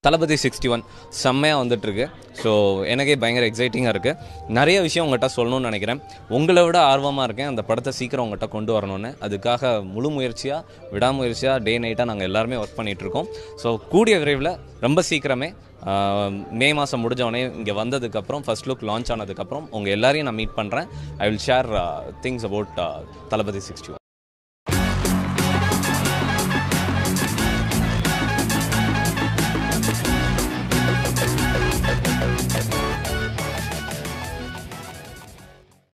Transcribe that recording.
தளபதி 61 செம்மையாக வந்துட்டுருக்கு. ஸோ எனக்கே பயங்கர எக்ஸைட்டிங்காக இருக்குது. நிறைய விஷயம் உங்கள்கிட்ட சொல்லணும்னு நினைக்கிறேன். உங்களை விட ஆர்வமாக இருக்கேன் அந்த படத்தை சீக்கிரம் உங்கள்கிட்ட கொண்டு வரணும்னு. அதுக்காக முழு முயற்சியாக விடாமுயற்சியாக டே நைட்டாக நாங்கள் எல்லாருமே ஒர்க் பண்ணிகிட்ருக்கோம். ஸோ கூடிய விரைவில் ரொம்ப சீக்கிரமே மே மாதம் முடிஞ்சவொடனே இங்கே வந்ததுக்கப்புறம் ஃபர்ஸ்ட் லுக் லான்ச் ஆனதுக்கப்புறம் உங்கள் எல்லாரையும் நான் மீட் பண்ணுறேன். I will share things about Thalapathy 61.